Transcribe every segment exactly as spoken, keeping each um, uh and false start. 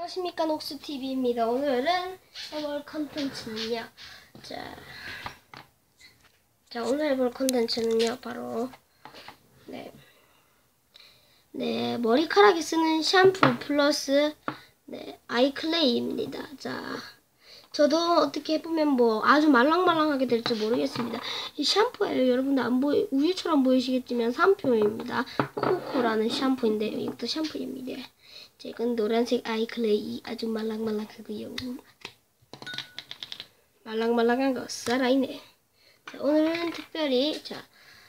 안녕하십니까, 녹수티비입니다. 오늘은 해볼 컨텐츠는요. 자, 자 오늘 해볼 컨텐츠는요. 바로 네, 네 머리카락에 쓰는 샴푸 플러스 네 아이클레이입니다. 자, 저도 어떻게 해보면 뭐 아주 말랑말랑하게 될지 모르겠습니다. 이 샴푸예요. 여러분들 안 보이 우유처럼 보이시겠지만 샴푸입니다. 코코라는 샴푸인데요. 이것도 샴푸입니다. 이건 노란색 아이클레이 아주 말랑말랑하고요. 말랑말랑한 거 살아있네. 자, 오늘은 특별히 자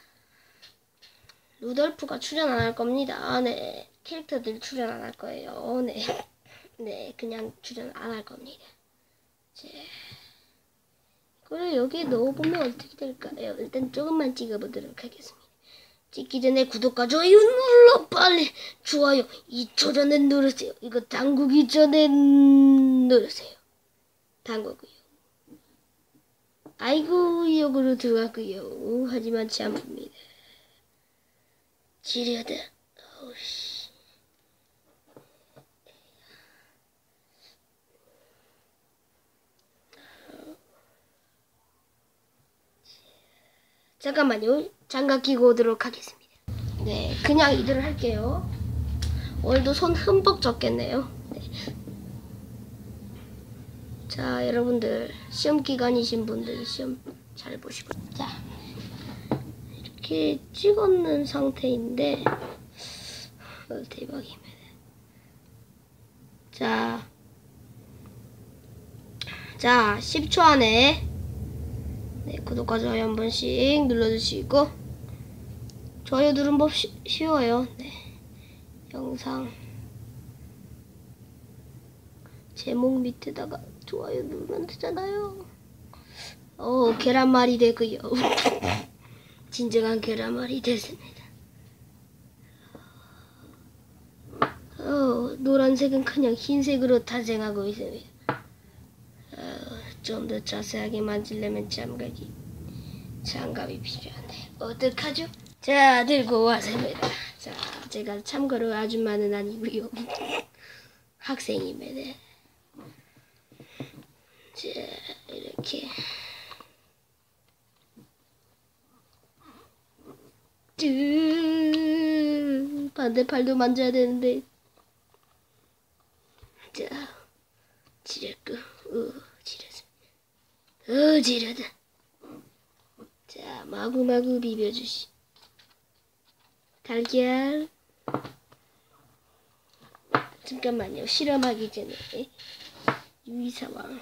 루돌프가 출연 안 할 겁니다. 네, 캐릭터들 출연 안 할 거예요. 네, 네, 그냥 출연 안 할 겁니다. 자, 이거를 여기에 넣어보면 어떻게 될까요? 일단 조금만 찍어보도록 하겠습니다. 찍기 전에 구독과 좋아요 눌러 빨리 좋아요 이 초 전에 누르세요. 이거 담그기 전에 누르세요. 담그고요. 아이고 역으로 들어갔고요. 하지만 샴푸입니다. 지려다. 어우씨. 잠깐만요. 장갑 끼고 오도록 하겠습니다. 네, 그냥 이대로 할게요. 오늘도 손 흠뻑 젖겠네요. 네. 자, 여러분들 시험 기간이신 분들 시험 잘 보시고. 자, 이렇게 찍었는 상태인데 어, 대박이네. 자, 자, 십 초 안에 네, 구독과 좋아요 한 번씩 눌러주시고, 좋아요 누른 법 쉬, 쉬워요. 네. 영상 제목 밑에다가 좋아요 누르면 되잖아요. 어, 계란말이 되고요. 진정한 계란말이 됐습니다. 어, 노란색은 그냥 흰색으로 탄생하고 있습니다. 어, 좀 더 자세하게 만지려면 장갑이 장갑이 필요한데 어떡하죠? 자, 들고 왔습니다. 자, 제가 참고로 아줌마는 아니고요. 학생입니다. 자, 이렇게 쯔 반대팔도 만져야 되는데. 자, 지렸고, 어, 지렸어. 어, 지렸다. 자, 마구마구 비벼주시. 달걀. 잠깐만요. 실험하기 전에 유의사항.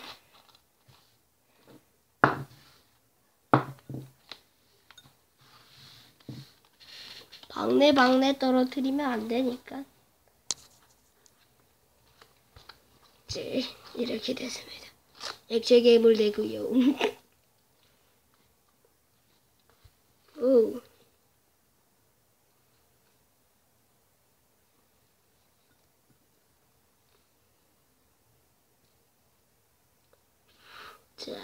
방네 방네 떨어뜨리면 안 되니까. 네, 이렇게 됐습니다. 액체 괴물 되고요. 오. 자,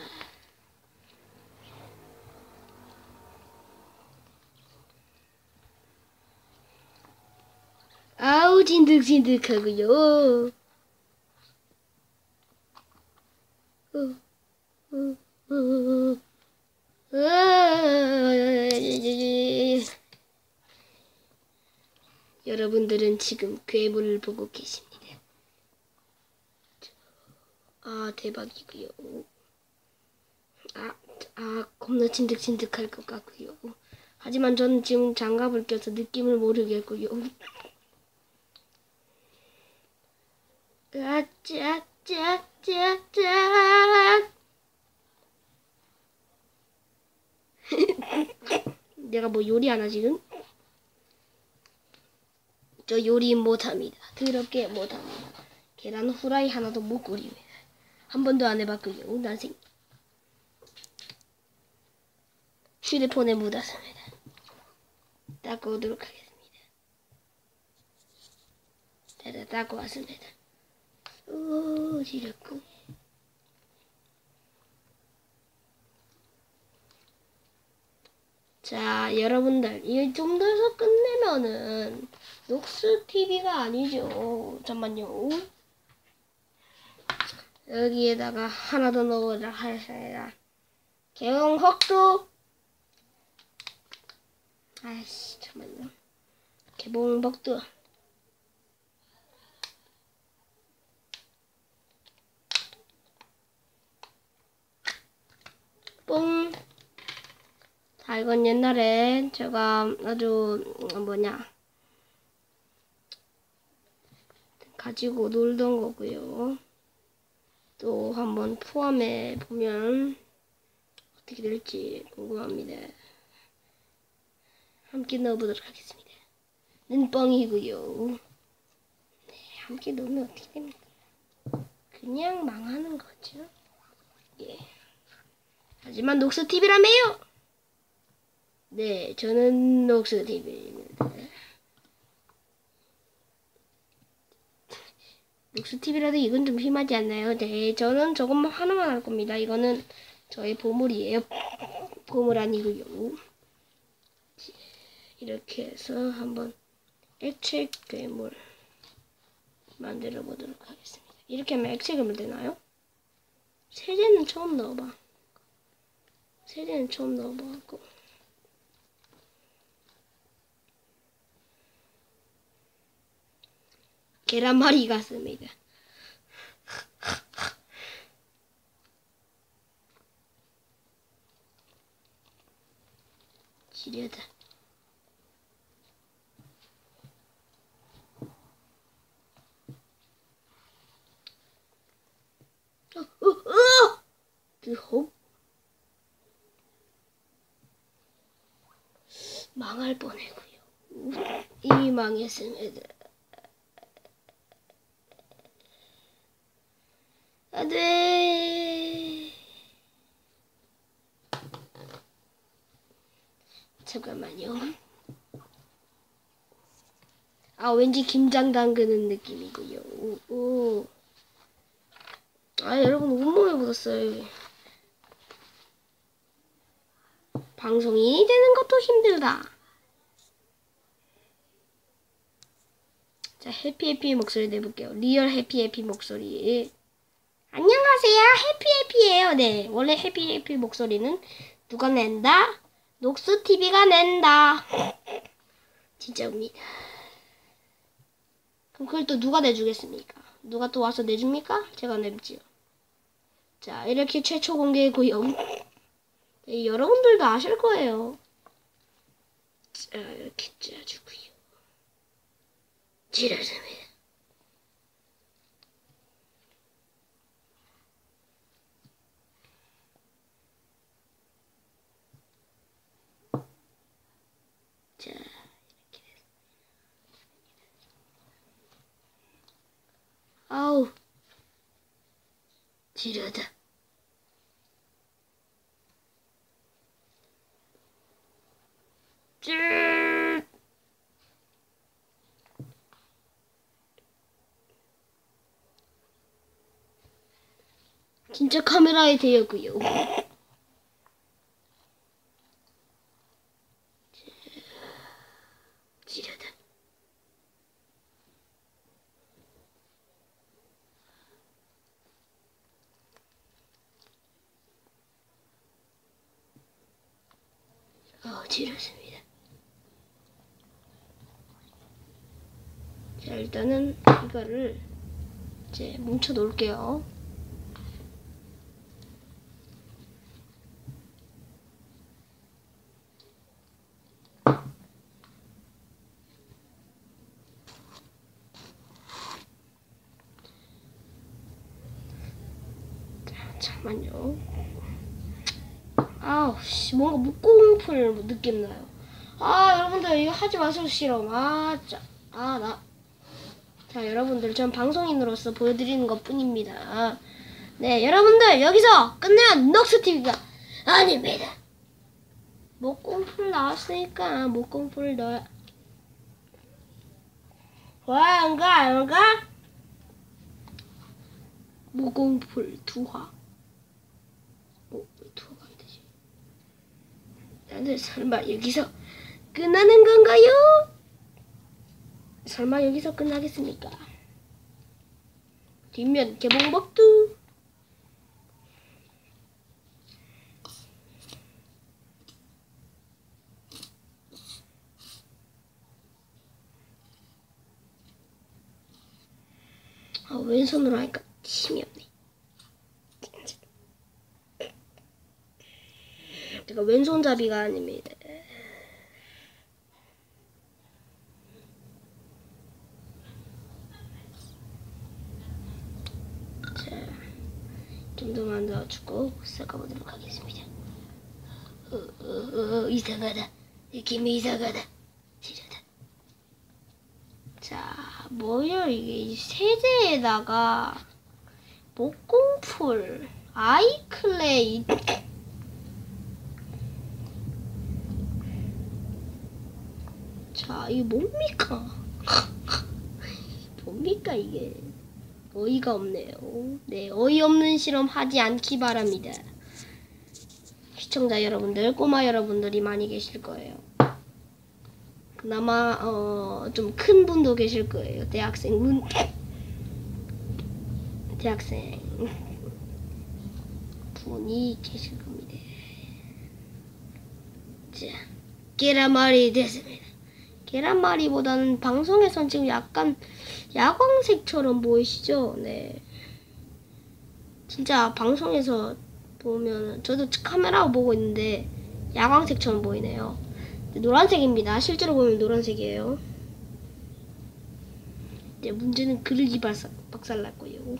아우 진득진득하고요. 어, 어, 어, 어. 여러분들은 지금 괴물을 보고 계십니다. 아, 대박이고요. 아, 아, 겁나 진득진득할 것 같고요. 하지만 저는 지금 장갑을 껴서 느낌을 모르겠고요. 아, 짜, 짜, 짜, 짜. 내가 뭐 요리하나 지금? 저 요리 못합니다. 더럽게 못합니다. 계란 후라이 하나도 못 끓입니다. 한 번도 안 해봤고요. 난생 휴대폰에 묻었습니다. 닦고 오도록 하겠습니다. 자, 닦고 왔습니다. 오, 지렸고. 자, 여러분들, 이 정도에서 끝내면은 녹수티비가 아니죠. 잠깐만요. 여기에다가 하나 더 넣어보도록 하겠습니다. 개봉 복두. 아이씨, 잠깐만요. 개봉 복두. 뽕. 자, 이건 옛날에 제가 아주 뭐냐 가지고 놀던 거고요. 또 한번 포함해 보면 어떻게 될지 궁금합니다. 함께 넣어보도록 하겠습니다. 눈뻥이고요. 네, 함께 넣으면 어떻게 됩니까? 그냥 망하는 거죠. 예. 하지만 녹스티비라며요. 네, 저는 녹스티비입니다. 녹스티비라도 이건 좀 심하지 않나요? 네, 저는 저것만 하나만 할 겁니다. 이거는 저의 보물이에요. 보물 아니고요. 이렇게 해서 한번 액체 괴물 만들어 보도록 하겠습니다. 이렇게 하면 액체 괴물 되나요? 세제는 처음 넣어봐. 세제는 처음 넣어봐갖고. 계란말이 같습니다. 지려다. 어, 어, 어! 그 홉. 망할 뻔했고요. 이미 망했습니다. 안돼. 잠깐만요. 아, 왠지 김장 담그는 느낌이고요. 오, 오. 아, 여러분 온몸에 묻었어요. 방송인이 되는 것도 힘들다. 자, 해피해피 목소리 내볼게요. 리얼 해피해피 목소리. 안녕하세요, 해피해피예요. 네, 원래 해피해피 목소리는 누가 낸다? 녹스티비가 낸다. 진짜입니다. 그럼 그걸 또 누가 내주겠습니까? 누가 또 와서 내줍니까? 제가 내지요. 자, 이렇게 최초 공개고요. 네, 여러분들도 아실 거예요. 자, 이렇게 짜주고요. 지르습니다. 자, 이렇게 됐어. 아우, 지르다. 쯔. 진짜 카메라에 대여고요. 지르다. 어, 지르습니다. 자, 일단은 이거를 이제 뭉쳐 놓을게요. 자, 잠깐만요. 아우, 씨, 뭔가 목공풀 느낌 나요. 아, 여러분들 이거 하지 마세요, 싫어. 아, 짜. 아, 나. 자, 여러분들 전 방송인으로서 보여드리는 것 뿐입니다. 네, 여러분들 여기서 끝내면 녹스티비가 아닙니다. 목공풀 나왔으니까 목공풀 넣어. 와, 안가, 안가? 목공풀 두화. 오, 왜 두화가 안 되지? 나는 설마 여기서 끝나는 건가요? 설마 여기서 끝나겠습니까? 뒷면 개봉복두. 아, 왼손으로 하니까 힘이 없네. 제가 왼손잡이가 아닙니다. 자, 좀 더 만들어주고 섞어보도록 하겠습니다. 어, 어, 어, 이상하다. 느낌이 이상하다. 싫어다. 자, 뭐야 이게 세제에다가 목공풀, 아이클레이. 자, 이게 뭡니까? 뭡니까 이게? 어이가 없네요. 네, 어이없는 실험 하지 않기 바랍니다. 시청자 여러분들, 꼬마 여러분들이 많이 계실 거예요. 그나마 어, 좀 큰 분도 계실 거예요. 대학생 분, 대학생 분이 계실 겁니다. 자, 계란말이 됐습니다. 계란말이보다는 방송에선 지금 약간 야광색처럼 보이시죠? 네. 진짜 방송에서 보면 저도 카메라 보고 있는데 야광색처럼 보이네요. 노란색입니다. 실제로 보면 노란색이에요. 이제 문제는 그릇이 박살, 박살났고요.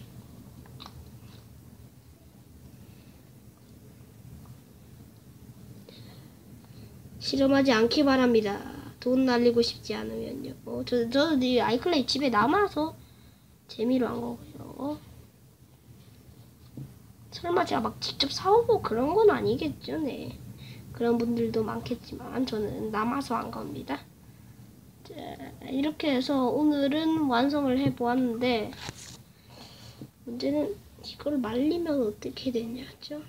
실험하지 않기 바랍니다. 돈 날리고 싶지 않으면요. 어, 저, 저, 이 아이클레이 집에 남아서 재미로 한 거고요. 설마 제가 막 직접 사오고 그런 건 아니겠죠, 네. 그런 분들도 많겠지만 저는 남아서 한 겁니다. 자, 이렇게 해서 오늘은 완성을 해보았는데 문제는 이걸 말리면 어떻게 되냐죠?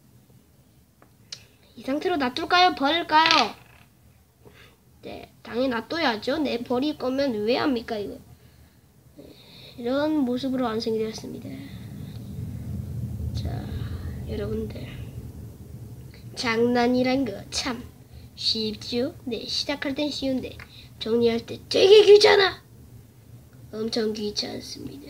이 상태로 놔둘까요? 버릴까요? 네, 당연히 놔둬야죠. 네, 버릴 거면 왜 합니까, 이거? 네, 이런 모습으로 완성이 되었습니다. 자, 여러분들. 장난이란 거 참 쉽죠? 네, 시작할 땐 쉬운데 정리할 때 되게 귀찮아. 엄청 귀찮습니다.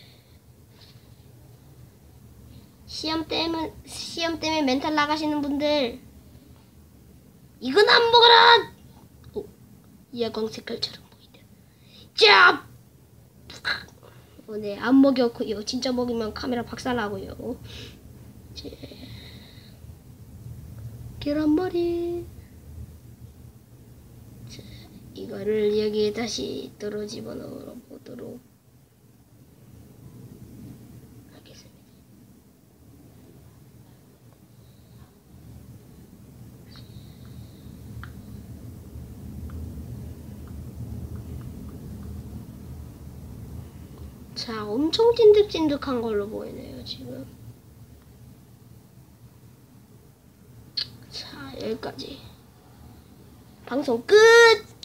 시험 때문에, 시험 때문에 멘탈 나가시는 분들, 이건 안 먹어라! 오, 야광 색깔처럼 보인다. 짭! 어, 네, 안 먹였고요. 진짜 먹이면 카메라 박살나고요. 제... 계란말이. 자, 이거를 여기에 다시 떨어 집어넣어 보도록 하겠습니다. 자, 엄청 찐득찐득한 걸로 보이네요, 지금. 자, 여기까지. 방송 끝!